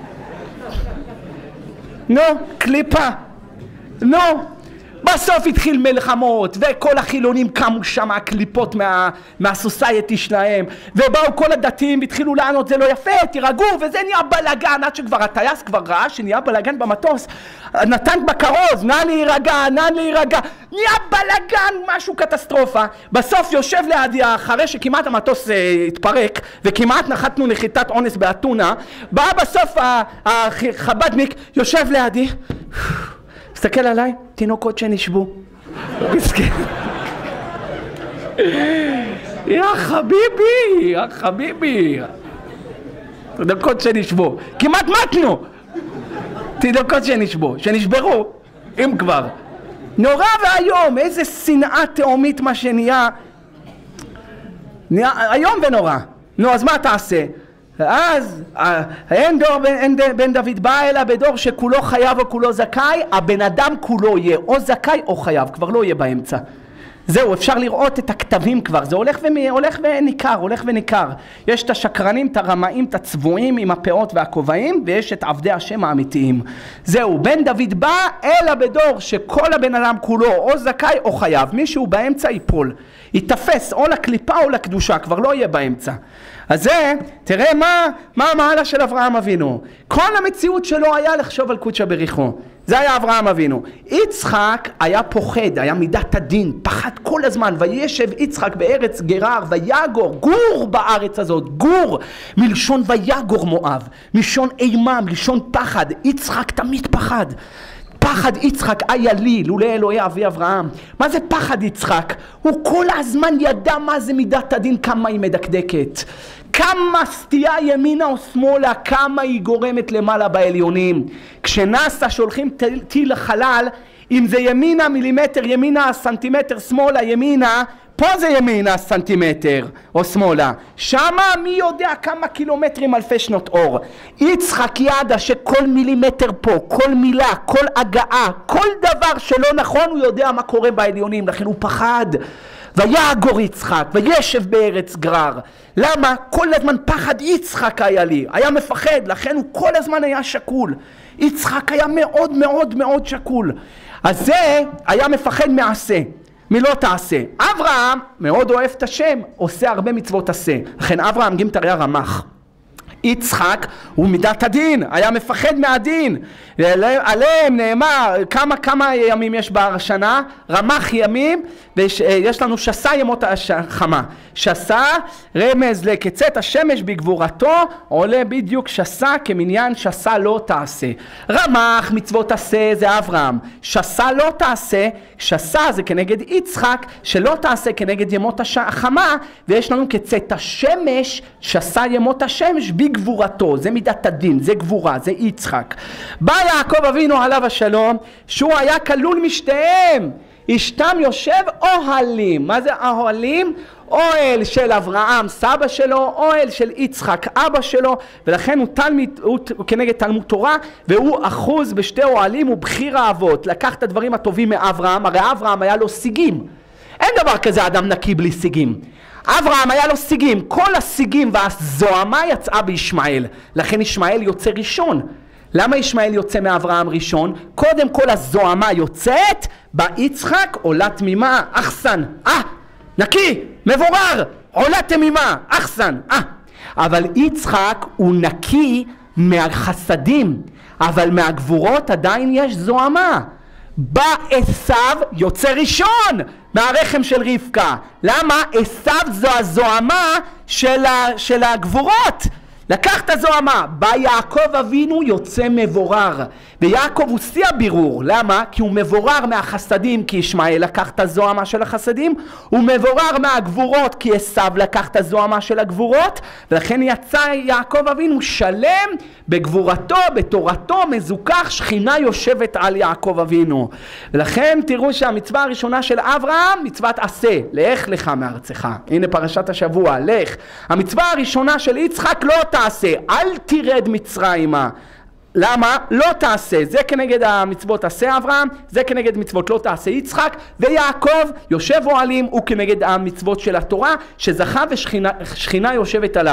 נו, קליפה. נו. בסוף התחיל מלחמות, וכל החילונים קמו שם, הקליפות מהסוסייטי שלהם, ובאו כל הדתיים, התחילו לענות, זה לא יפה, תירגעו, וזה נהיה בלגן, עד שכבר הטייס כבר ראה שנהיה בלגן במטוס, נתן בכרוז, נא להירגע, נהיה בלגן, משהו קטסטרופה. בסוף יושב לידי, אחרי שכמעט המטוס התפרק, וכמעט נחתנו נחיתת אונס באתונה, בא בסוף החבדניק, יושב לידי, תסתכל עליי, תינוקות שנשבו. מסכן. יא חביבי. תינוקות שנשבו. כמעט מתנו. תינוקות שנשברו. אם כבר. נורא והיום, איזה שנאה תאומית מה שנהיה. היום ונורא. נו, אז מה תעשה? אז אין בן דוד בא אלא בדור שכולו חייב או כולו זכאי, הבן אדם כולו יהיה או זכאי או חייב, כבר לא יהיה באמצע. זהו, אפשר לראות את הכתבים כבר, זה הולך וניכר. יש את השקרנים, את הרמאים, את הצבועים עם הפאות והכובעים, ויש את עבדי השם האמיתיים. זהו, בן דוד בא אלא בדור שכל הבן אדם כולו או זכאי או חייב, מישהו באמצע ייפול, יתפס או לקליפה או לקדושה, כבר לא יהיה באמצע. אז זה, תראה מה המעלה של אברהם אבינו. כל המציאות שלו היה לחשוב על קודשא בריחו. זה היה אברהם אבינו. יצחק היה פוחד, היה מידת הדין, פחד כל הזמן. וישב יצחק בארץ גרר, ויגור, גור בארץ הזאת, גור, מלשון ויגור מואב, מלשון אימה, מלשון פחד. יצחק תמיד פחד. פחד יצחק היה לי, לולא אלוהי אבי אברהם. מה זה פחד יצחק? הוא כל הזמן ידע מה זה מידת הדין, כמה היא מדקדקת. כמה סטייה ימינה או שמאלה, כמה היא גורמת למעלה בעליונים. כשנאסא שולחים טיל לחלל, אם זה ימינה מילימטר, ימינה סנטימטר, שמאלה ימינה, פה זה ימינה סנטימטר או שמאלה. שמה מי יודע כמה קילומטרים אלפי שנות אור. יצחק ידע שכל מילימטר פה, כל מילה, כל הגעה, כל דבר שלא נכון, הוא יודע מה קורה בעליונים, לכן הוא פחד. ויגור יצחק, וישב בארץ גרר. למה? כל הזמן פחד יצחק היה לי, היה מפחד, לכן הוא כל הזמן היה שקול. יצחק היה מאוד מאוד מאוד שקול. אז זה היה מפחד מעשה, מלא תעשה. אברהם מאוד אוהב את השם, עושה הרבה מצוות עשה. לכן אברהם גימטר היה רמ"ח. יצחק הוא מידת הדין, היה מפחד מהדין. עליהם נאמר כמה ימים יש בשנה, רמ"ח ימים, ויש לנו שסה ימות החמה. שסה רמז לקצת השמש בגבורתו, עולה בדיוק שסה כמניין שסה לא תעשה. רמ"ח מצוות עשה זה אברהם, שסה לא תעשה, שסה זה כנגד יצחק, שלא תעשה כנגד ימות החמה, ויש לנו כצאת השמש, שסה ימות השמש בגבורתו, זה מידת הדין, זה גבורה, זה יצחק. בא יעקב אבינו עליו השלום, שהוא היה כלול משתיהם, אשתם יושב אוהלים. מה זה אוהלים? אוהל של אברהם סבא שלו, אוהל של יצחק אבא שלו, ולכן הוא כנגד תלמוד תורה, והוא אחוז בשתי אוהלים, הוא בחיר האבות. לקח את הדברים הטובים מאברהם, הרי אברהם היה לו סיגים, אין דבר כזה אדם נקי בלי סיגים. אברהם היה לו סיגים, כל הסיגים והזוהמה יצאה בישמעאל, לכן ישמעאל יוצא ראשון. למה ישמעאל יוצא מאברהם ראשון? קודם כל הזוהמה יוצאת, ביצחק עולה תמימה, אחסן, נקי, מבורר, עולה תמימה, אחסן, אבל יצחק הוא נקי מהחסדים, אבל מהגבורות עדיין יש זוהמה. בא עשיו יוצא ראשון מהרחם של רבקה. למה? עשיו זו הזוהמה של הגבורות. לקח את הזוהמה. בא יעקב אבינו יוצא מבורר. ויעקב הוא שיא הבירור. למה? כי הוא מבורר מהחסדים, כי ישמעאל לקח את הזוהמה של החסדים. הוא מבורר מהגבורות, כי עשיו לקח את הזוהמה של הגבורות. ולכן יצא יעקב אבינו שלם בגבורתו, בתורתו, מזוכח, שכינה יושבת על יעקב אבינו. ולכן תראו שהמצווה הראשונה של אברהם, מצוות עשה, לך לך מארצך. הנה פרשת השבוע, לך. המצווה הראשונה של יצחק, לא תעשה, אל תרד מצרימה. למה? לא תעשה. זה כנגד המצוות עשה אברהם, זה כנגד מצוות לא תעשה יצחק, ויעקב יושב אוהלים, הוא כנגד המצוות של התורה, שזכה ושכינה יושבת עליו.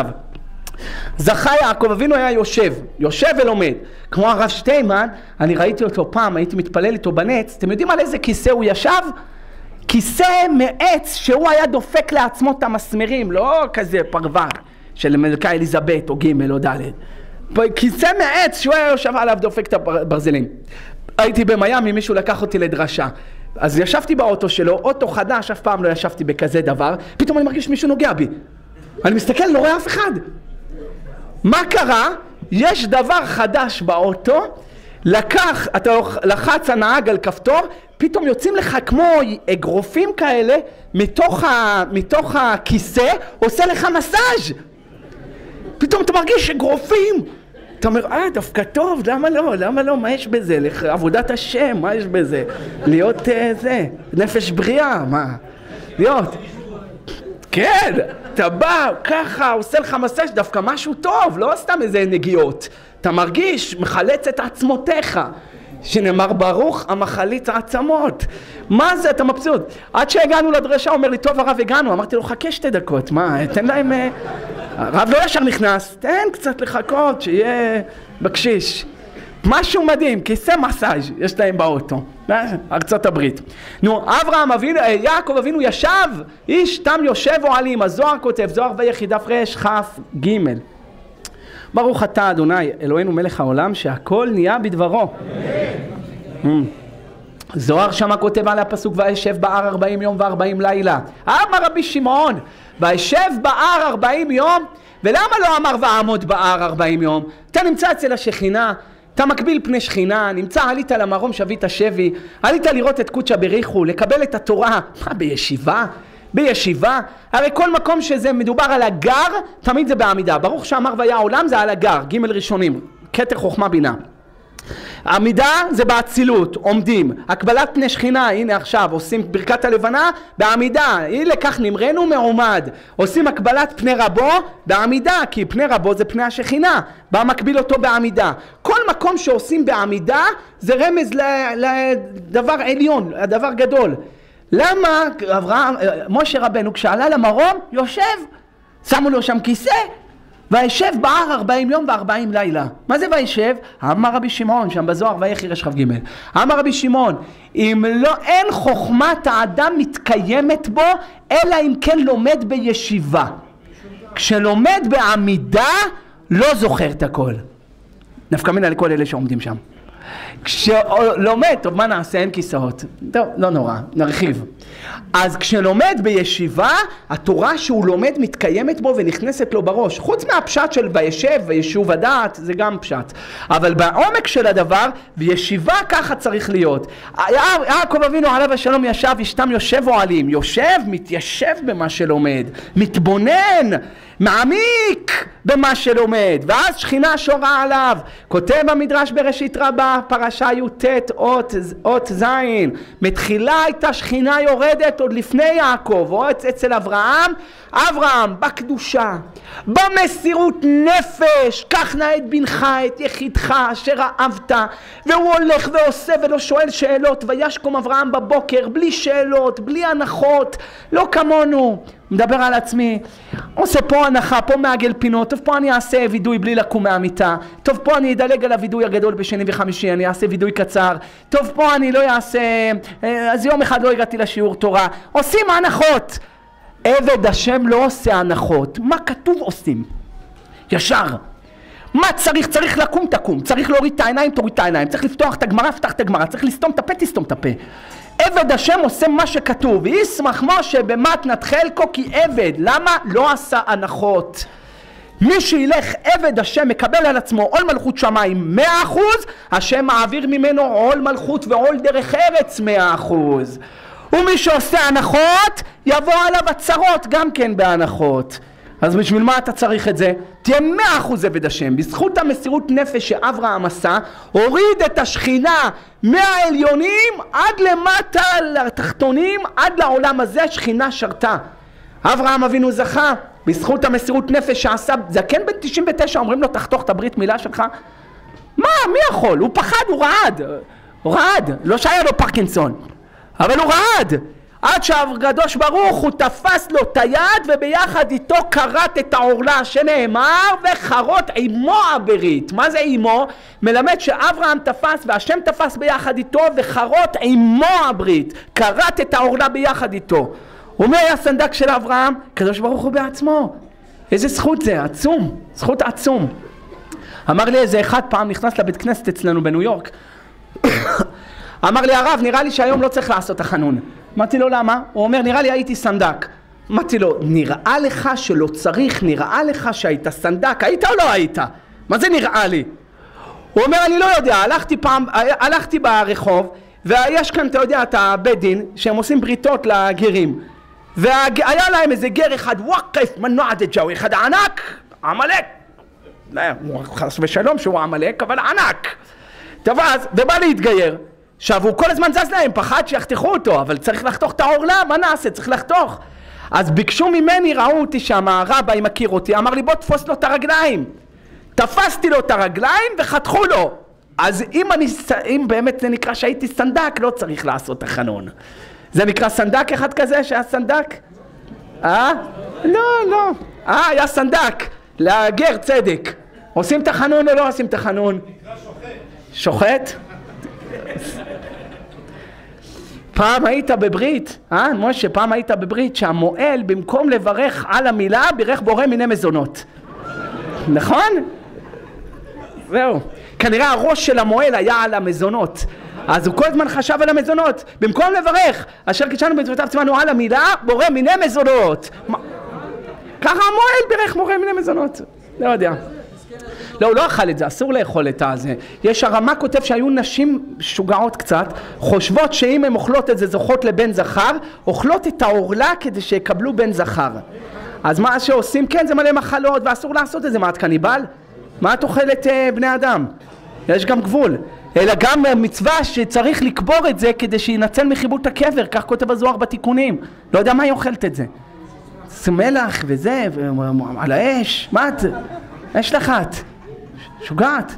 זכה יעקב אבינו היה יושב ולומד. כמו הרב שטיימן, אני ראיתי אותו פעם, הייתי מתפלל איתו בנץ, אתם יודעים על איזה כיסא הוא ישב? כיסא מעץ שהוא היה דופק לעצמו את המסמרים, לא כזה פרבר של מלכה אליזבת או ג' או ד'. כיסא מעץ שהוא היה יושב עליו דופק את הברזלים. הייתי במיימי, מישהו לקח אותי לדרשה, אז ישבתי באוטו שלו, אוטו חדש, אף פעם לא ישבתי בכזה דבר, פתאום אני מרגיש מישהו נוגע בי, אני מסתכל, לא רואה אף אחד. מה קרה? יש דבר חדש באוטו, אתה לחץ הנהג על כפתור, פתאום יוצאים לך כמו אגרופים כאלה מתוך הכיסא, עושה לך מסאז'. פתאום אתה מרגיש אגרופים, אתה אומר, דווקא טוב, למה לא, מה יש בזה? עבודת השם, מה יש בזה? להיות נפש בריאה, מה? להיות, כן, אתה בא ככה, עושה לך מסאז', דווקא משהו טוב, לא סתם איזה נגיעות. אתה מרגיש, מחלץ את עצמותיך, שנאמר ברוך המחליץ העצמות. מה זה? אתה מבסוט. עד שהגענו לדרשה, אומר לי, טוב הרב, הגענו. אמרתי לו, חכה 2 דקות, מה? תן להם... הרב לא ישר נכנס, תן קצת לחכות, שיהיה בקשיש. משהו מדהים, כיסא מסאז' יש להם באוטו, ארצות הברית. נו, יעקב אבינו ישב, איש תם יושב אוהלים, הזוהר כותב, זוהר ויחיד דף כ"ג. ברוך אתה אדוני אלוהינו מלך העולם שהכל נהיה בדברו. זוהר שמה כותב על הפסוק וישב בהר 40 יום ו40 לילה. אמר רבי שמעון וישב בהר 40 יום, ולמה לא אמר ועמוד בהר 40 יום? אתה נמצא אצל השכינה, אתה מקביל פני שכינה, נמצא, עלית למרום שבית השבי, עלית לראות את קודשא בריחו, לקבל את התורה. מה, בישיבה? הרי כל מקום שזה מדובר על הגר, תמיד זה בעמידה. ברוך שאמר והיה העולם זה על הגר, ג' ראשונים, כתר חוכמה בינה. עמידה זה באצילות, עומדים. הקבלת פני שכינה, הנה עכשיו עושים ברכת הלבנה בעמידה, הנה כך נמרנו מעומד. עושים הקבלת פני רבו בעמידה, כי פני רבו זה פני השכינה, בא מקביל אותו בעמידה. כל מקום שעושים בעמידה זה רמז לדבר עליון, לדבר גדול. למה משה רבנו כשעלה למרום יושב, שמו לו שם כיסא, וישב בהר 40 יום ו40 לילה. מה זה וישב? אמר רבי שמעון, שם בזוהר ויחי רש כ"ג. אמר רבי שמעון, אם לא, אין חוכמת האדם מתקיימת בו, אלא אם כן לומד בישיבה. כשלומד בעמידה, לא זוכר את הכל. נפקא מינה לכל אלה שעומדים שם. כשלומד, טוב, מה נעשה? אין כיסאות. טוב, לא נורא, נרחיב. אז כשלומד בישיבה, התורה שהוא לומד מתקיימת בו ונכנסת לו בראש. חוץ מהפשט של וישב וישוב הדעת, זה גם פשט. אבל בעומק של הדבר, בישיבה ככה צריך להיות. יעקב אבינו עליו השלום ישב, אשתם יושב אוהלים. יושב, מתיישב במה שלומד. מתבונן, מעמיק במה שלומד. ואז שכינה שורה עליו. כותב המדרש בראשית רבה, פרשה י"ט אות זין. מתחילה הייתה שכינה יורדת עוד לפני יעקב, או אצל אברהם. אברהם בקדושה, במסירות נפש, קח נא את בנך, את יחידך אשר אהבת, והוא הולך ועושה ולא שואל שאלות. וישכם אברהם בבוקר בלי שאלות, בלי הנחות, לא כמונו. מדבר על עצמי, עושה פה הנחה, פה מעגל פינות, טוב פה אני אעשה וידוי בלי לקום מהמיטה, טוב פה אני אדלג על הוידוי הגדול בשני וחמישי, אני אעשה וידוי קצר, טוב פה אני לא אעשה, אז יום אחד לא הגעתי לשיעור תורה. עושים הנחות. עבד השם לא עושה הנחות. מה כתוב עושים? ישר. מה צריך? צריך לקום תקום, צריך להוריד את העיניים, תוריד את העיניים, צריך לפתוח את הגמרא, פתח את הגמרא, צריך לסתום את הפה, תסתום את הפה. עבד השם עושה מה שכתוב. וישמח משה במתנת חלקו כי עבד. למה? לא עשה הנחות. מי שילך עבד השם מקבל על עצמו עול מלכות שמיים 100%, השם מעביר ממנו עול מלכות ועול דרך ארץ 100%. ומי שעושה הנחות יבוא עליו הצרות גם כן בהנחות. אז בשביל מה אתה צריך את זה? תהיה 100% עבד השם. בזכות המסירות נפש שאברהם עשה, הוריד את השכינה מהעליונים עד למטה לתחתונים, עד לעולם הזה שכינה שרתה. אברהם אבינו זכה בזכות המסירות נפש שעשה. זקן בן 99 אומרים לו תחתוך את הברית מילה שלך. מה? מי יכול? הוא פחד, הוא רעד. לא שהיה לו פרקינסון, אבל הוא רעד. עד שהקדוש ברוך הוא תפס לו את היד וביחד איתו קראת את העורלה שנאמר וחרות עמו הברית. מה זה עמו? מלמד שאברהם תפס והשם תפס ביחד איתו וחרות עמו הברית. קראת את העורלה ביחד איתו. ומי היה הסנדק של אברהם? הקדוש ברוך הוא בעצמו. איזה זכות זה? עצום. זכות עצום. אמר לי איזה אחד פעם נכנס לבית כנסת אצלנו בניו יורק. אמר לי הרב, נראה לי שהיום לא צריך לעשות החנון. אמרתי לו למה? הוא אומר נראה לי הייתי סנדק. אמרתי לו נראה לך שלא צריך, נראה לך שהיית סנדק, היית או לא היית? מה זה נראה לי? הוא אומר אני לא יודע, הלכתי ברחוב ויש כאן אתה יודע את הבית דין שהם עושים בריתות לגרים והיה להם איזה גר אחד וואקף מנוע דג'אוי אחד ענק, עמלק, חס ושלום שהוא עמלק אבל ענק. טוב אז ובא להתגייר. עכשיו הוא כל הזמן זז להם, פחד שיחתכו אותו, אבל צריך לחתוך את העורלה, מה נעשה? צריך לחתוך. אז ביקשו ממני, ראו אותי שם, הרבי מכיר אותי, אמר לי בוא תפוס לו את הרגליים. תפסתי לו את הרגליים וחתכו לו. אז אם באמת זה נקרא שהייתי סנדק, לא צריך לעשות החנון. זה נקרא סנדק אחד כזה שהיה סנדק? לא. היה סנדק, לגר צדק. עושים את החנון או לא עושים את החנון? נקרא שוחט. שוחט? פעם היית בברית, משה, פעם היית בברית שהמועל במקום לברך על המילה בירך בורא מיני מזונות. נכון? זהו. כנראה הראש של המועל היה על המזונות. אז הוא כל הזמן חשב על המזונות. במקום לברך, אשר קידשנו במצוותיו ציוונו על המילה בורא מיני מזונות. ככה המועל בירך בורא מיני מזונות. לא יודע. לא, הוא לא אכל את זה, אסור לאכול את זה. יש הרמה כותב שהיו נשים שוגעות קצת, חושבות שאם הן אוכלות את זה זוכות לבן זכר, אוכלות את העורלה כדי שיקבלו בן זכר. אז מה שעושים? כן, זה מלא מחלות ואסור לעשות את זה. מה את קניבל? מה את אוכלת בני אדם? יש גם גבול. אלא גם מצווה שצריך לקבור את זה כדי שינצל מחיבות הקבר, כך כותב הזוהר בתיקונים. לא יודע מה היא אוכלת את זה. זה מלח וזה, על האש, מה את? יש לך את. שוגעת.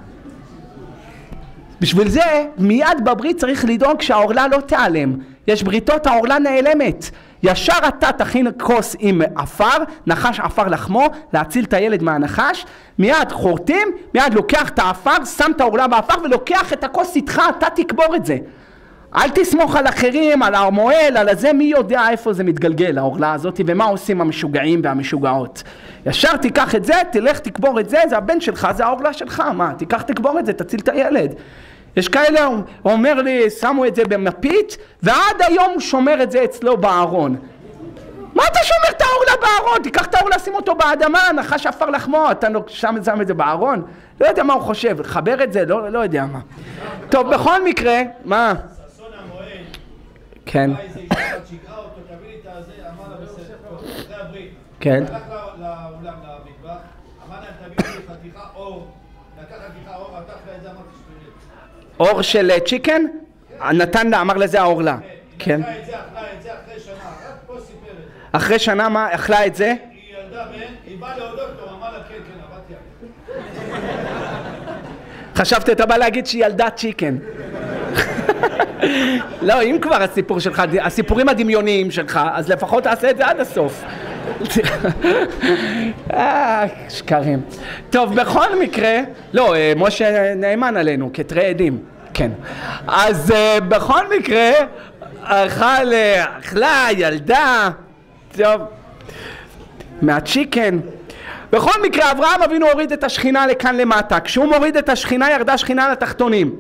בשביל זה מיד בברית צריך לדאוג שהעורלה לא תיעלם. יש בריתות העורלה נעלמת. ישר אתה תכין כוס עם אפר, נחש אפר לחמו, להציל את הילד מהנחש, מיד חורטים, מיד לוקח את האפר, שם את העורלה באפר ולוקח את הכוס איתך, אתה תקבור את זה. אל תסמוך על אחרים, על המועל, על הזה, מי יודע איפה זה מתגלגל, העורלה הזאת, ומה עושים המשוגעים והמשוגעות. ישר תיקח את זה, תלך תקבור את זה, זה הבן שלך, זה העורלה שלך, מה? תיקח תקבור את זה, תציל את הילד. יש כאלה, הוא אומר לי, שמו את זה במפית, ועד היום הוא שומר את זה אצלו בארון. מה אתה שומר את העורלה בארון? תיקח את העורלה, שים אותו באדמה, נחש עפר לחמו, אתה שם את זה בארון? לא יודע מה הוא חושב, לחבר את זה, לא יודע מה. טוב, בכל מקרה, מה? כן. כן. הלך לאולם, למטבח, אמר להם תביא לי חתיכה אור, לקח חתיכה אור, נתח לה את זה, אמרתי שטויות. אור של צ'יקן? נתן לה, אמר לזה העורלה. כן. אכלה את זה אחרי שנה, רק פה סיפר את זה. אחרי שנה מה? אכלה את זה? היא ילדה בן, היא באה להודות לו, אמר לה כן, עבדתי עליה. חשבתי, אתה בא להגיד שהיא ילדה צ'יקן. לא, אם כבר הסיפור שלך, הסיפורים הדמיוניים שלך, אז לפחות תעשה את זה עד הסוף. שקרים. טוב, בכל מקרה, לא, משה נאמן עלינו, כתרי עדים, כן. אז בכל מקרה, אכלה, ילדה, טוב, מהצ'יקן. בכל מקרה, אברהם אבינו הוריד את השכינה לכאן למטה. כשהוא מוריד את השכינה, ירדה שכינה לתחתונים.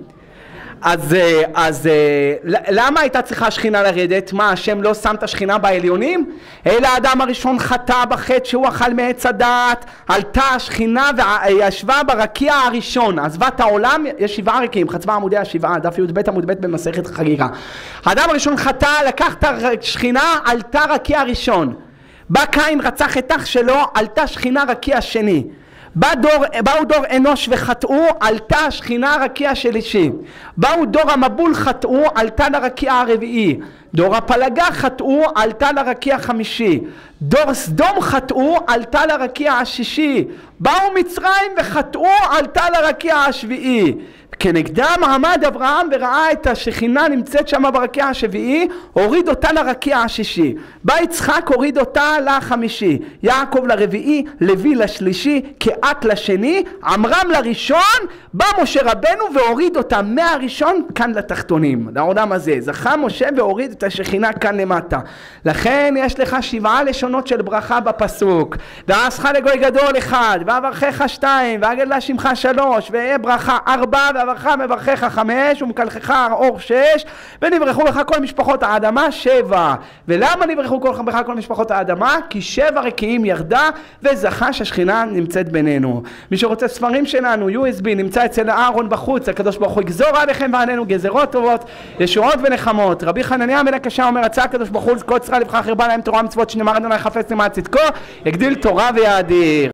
אז למה הייתה צריכה שכינה לרדת? מה, השם לא שם את השכינה בעליונים? אלא האדם הראשון חטא בחטא שהוא אכל מעץ הדעת, עלתה השכינה וישבה ברקיע הראשון, עזבה את העולם, יש 7 רקיעים, חצבה עמודי השבעה, דף י"ב עמוד ב' במסכת חגיגה. האדם הראשון חטא, לקח את השכינה, עלתה רקיע הראשון. בא קין רצח את אח שלו, עלתה שכינה רקיע שני. באו דור אנוש וחטאו, עלתה השכינה רקיע שלישי. באו דור המבול חטאו, עלתה לרקיע הרביעי. דור הפלגה חטאו, עלתה לרקיע החמישי. דור סדום חטאו, עלתה לרקיע השישי. באו מצרים וחטאו, עלתה לרקיע השביעי. כנגדם עמד אברהם וראה את השכינה נמצאת שם ברקיע השביעי, הוריד אותה לרקיע השישי. בא יצחק, הוריד אותה לחמישי. יעקב לרביעי, לוי לשלישי, קהת לשני, עמרם לראשון. בא משה רבנו והוריד אותה מהראשון כאן לתחתונים, לעולם הזה. זכה משה והוריד את השכינה כאן למטה. לכן יש לך 7 לשונות של ברכה בפסוק. ועשך לגוי גדול 1, ואברכך 2, ואגדלה שמך 3, ואהיה ברכה 4, ואברכה מברכך 5, ומקלחך אור 6, ונברכו לך כל משפחות האדמה 7. ולמה נברכו כל משפחות האדמה? כי 7 רקיעים ירדה, וזכה שהשכינה נמצאת בינינו. מי שרוצה ספרים שלנו, USB, נמצא אצל אהרון בחוץ. הקדוש ברוך הוא יגזור עליכם ועלינו גזרות טובות, ישועות ונחמות. רבי חנניה בן הקשה אומר, רצה הקדוש ברוך הוא כל צרה לבך חרבה להם תורה מצוות שנאמר אדוני חפץ למען צדקו, יגדיל תורה ויאדיר.